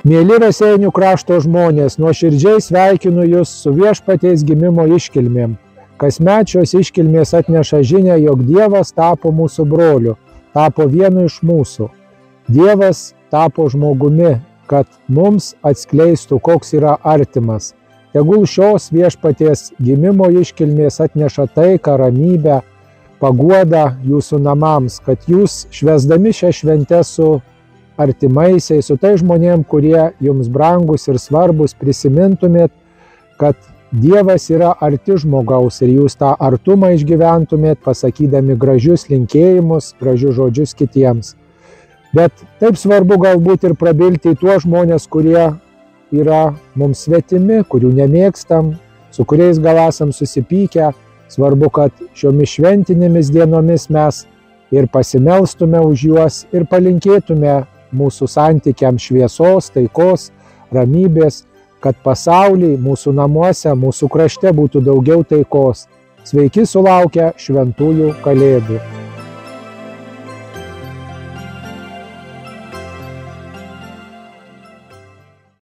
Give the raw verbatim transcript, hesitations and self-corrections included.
Mėly Raseinių krašto žmonės, nuoširdžiai sveikinu Jūs su Viešpaties gimimo iškilmėm. Kasmet šios iškilmės atneša žinią, jog Dievas tapo mūsų broliu, tapo vienu iš mūsų. Dievas tapo žmogumi, kad mums atskleistų, koks yra artimas. Tegul šios Viešpaties gimimo iškilmės atneša taiką, ramybę, paguodą Jūsų namams, kad Jūs švęsdami šią šventę su artimaisiais, su tai žmonėm, kurie Jums brangus ir svarbus, prisimintumėt, kad Dievas yra arti žmogaus ir Jūs tą artumą išgyventumėt, pasakydami gražius linkėjimus, gražius žodžius kitiems. Bet taip svarbu galbūt ir prabilti į tuos žmonės, kurie yra mums svetimi, kurių nemėgstam, su kuriais gal esam susipykę. Svarbu, kad šiomis šventinėmis dienomis mes ir pasimelstume už juos ir palinkėtume mūsų santykiams šviesos, taikos, ramybės, kad pasaulyje, mūsų namuose, mūsų krašte būtų daugiau taikos. Sveiki sulaukę šventųjų kalėdų.